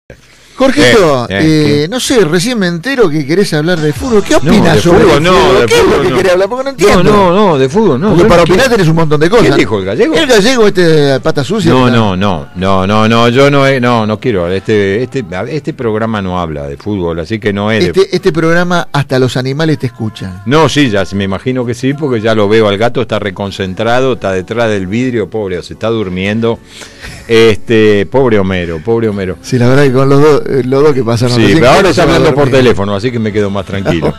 Jorgito, no sé, recién me entero que querés hablar de fútbol. ¿Qué opinas sobre fútbol? el No, fútbol? de ¿Qué es lo fútbol que no. querés hablar? Porque no entiendo. No, de fútbol no. Porque para opinar tenés un montón de cosas. ¿Quién dijo el gallego? El gallego, pata sucia. No, yo no quiero. Este programa no habla de fútbol, así que no es Este programa hasta los animales te escuchan. No, sí, ya me imagino que sí, porque ya lo veo al gato, está reconcentrado, está detrás del vidrio, pobre, se está durmiendo. Pobre Homero. Sí, la verdad que con los dos que pasaron. Sí, pero ahora está hablando por teléfono, así que me quedo más tranquilo.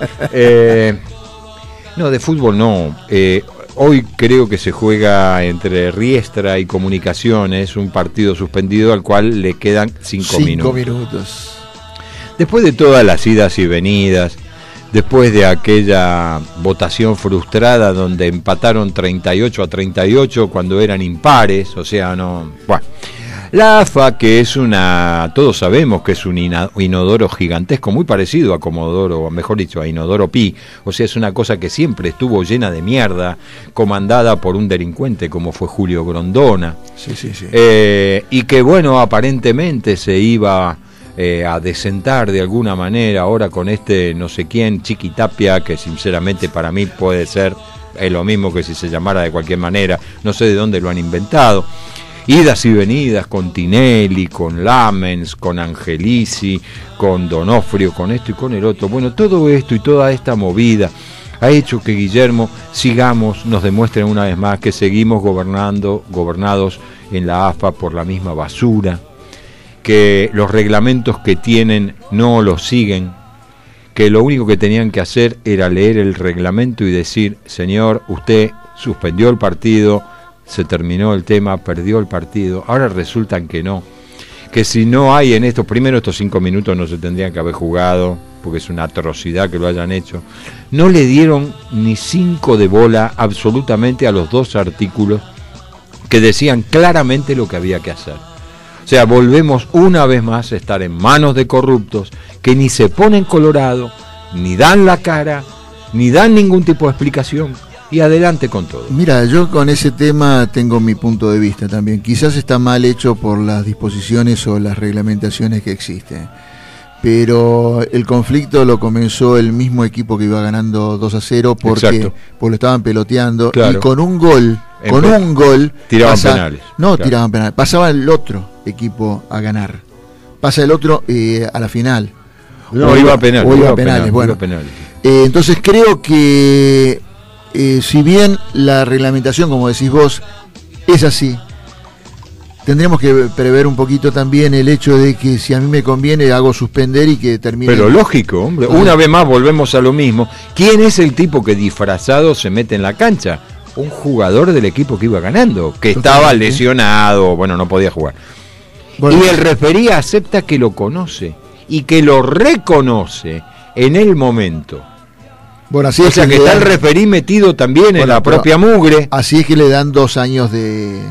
No, de fútbol no. Hoy creo que se juega entre Riestra y Comunicaciones, un partido suspendido al cual le quedan 5 minutos. Después de todas las idas y venidas, después de aquella votación frustrada donde empataron 38-38 cuando eran impares, o sea, no... Bueno, la AFA, que es todos sabemos que es un inodoro gigantesco, muy parecido a Comodoro, o mejor dicho, a Inodoro Pi, o sea, es una cosa que siempre estuvo llena de mierda, comandada por un delincuente como fue Julio Grondona, Sí. y que, bueno, aparentemente se iba a desentar de alguna manera ahora con no sé quién, Chiquitapia, que sinceramente para mí puede ser lo mismo que si se llamara de cualquier manera, no sé de dónde lo han inventado. Idas y venidas con Tinelli, con Lamens, con Angelici, con Donofrio, con esto y con el otro. Bueno, todo esto y toda esta movida ha hecho que Guillermo nos demuestre una vez más que seguimos gobernados en la AFA por la misma basura, que los reglamentos que tienen no los siguen, que lo único que tenían que hacer era leer el reglamento y decir: señor, usted suspendió el partido, se terminó el tema, perdió el partido. Ahora resultan que no, que si no hay en estos 5 minutos no se tendrían que haber jugado, porque es una atrocidad que lo hayan hecho. No le dieron ni 5 de bola absolutamente a los 2 artículos que decían claramente lo que había que hacer. O sea, volvemos una vez más a estar en manos de corruptos que ni se ponen colorado, ni dan la cara, ni dan ningún tipo de explicación. Y adelante con todo. Mira, yo con ese tema tengo mi punto de vista también. Quizás está mal hecho por las disposiciones o las reglamentaciones que existen, pero el conflicto lo comenzó el mismo equipo que iba ganando 2-0 porque lo estaban peloteando, claro. Y con un gol tiraban penales. No, claro. Tiraban penales. Pasaba el otro equipo a ganar. Pasa el otro a la final. No, iba a penales. Iba a penales. Bueno, entonces creo que si bien la reglamentación, como decís vos, es así, tendríamos que prever un poquito también el hecho de que si a mí me conviene hago suspender y que termine. Pero lógico, hombre, una vez más volvemos a lo mismo. ¿Quién es el tipo que disfrazado se mete en la cancha? Un jugador del equipo que iba ganando, que estaba lesionado, bueno, no podía jugar. Bueno, y el referí acepta que lo conoce y que lo reconoce en el momento. Bueno, así o sea que está el referí metido también en la propia mugre. Así es que le dan 2 años de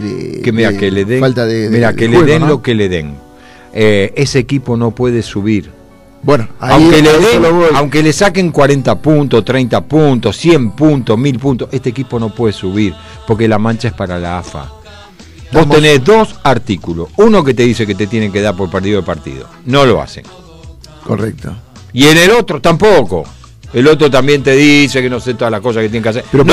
que le den, falta de que juego, le den, ¿no? Lo que le den. Ese equipo no puede subir. Bueno, aunque le saquen 40 puntos, 30 puntos, 100 puntos, 1000 puntos, este equipo no puede subir porque la mancha es para la AFA. Vos tenés 2 artículos, uno que te dice que te tienen que dar por perdido de partido, no lo hacen. Correcto. Y en el otro tampoco. El otro también te dice que no sé todas las cosas que tienen que hacer. Pero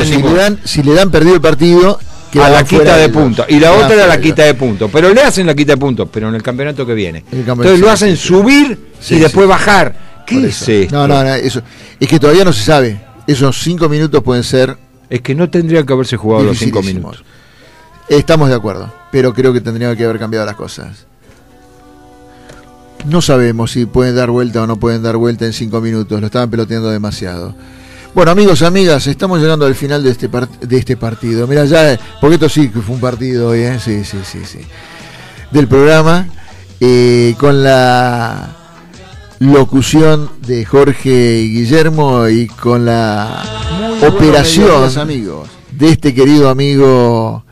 si le dan perdido el partido, a la quita de puntos. Y la otra era la quita de puntos. Pero le hacen la quita de puntos, pero en el campeonato que viene. Entonces lo hacen subir y después bajar. ¿Qué es esto? No, eso. Es que todavía no se sabe. Esos 5 minutos pueden ser. Es que no tendrían que haberse jugado los 5 minutos. Estamos de acuerdo, pero creo que tendrían que haber cambiado las cosas. No sabemos si pueden dar vuelta o no pueden dar vuelta en 5 minutos. Lo estaban peloteando demasiado. Bueno, amigos, amigas, estamos llegando al final de este partido. Mira, ya, porque esto sí que fue un partido hoy, ¿eh? Sí. Del programa, con la locución de Jorge y Guillermo y con la operación, amigos, de este querido amigo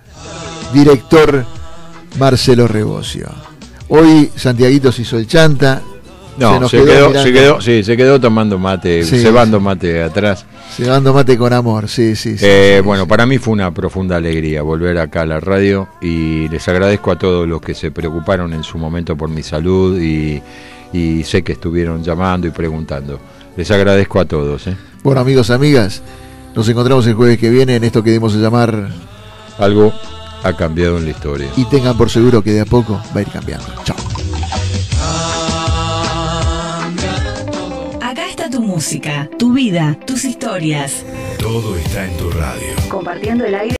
director Marcelo Rebocio. Hoy Santiaguito se hizo el chanta, No, se quedó tomando mate, Sí, cebando mate atrás. Cebando mate con amor, sí. Bueno, para mí fue una profunda alegría volver acá a la radio y les agradezco a todos los que se preocuparon en su momento por mi salud y sé que estuvieron llamando y preguntando. Les agradezco a todos. Bueno, amigos, amigas, nos encontramos el jueves que viene en esto que dimos a llamar Algo ha cambiado en la historia. Y tengan por seguro que de a poco va a ir cambiando. Chao. Acá está tu música, tu vida, tus historias. Todo está en tu radio. Compartiendo el aire.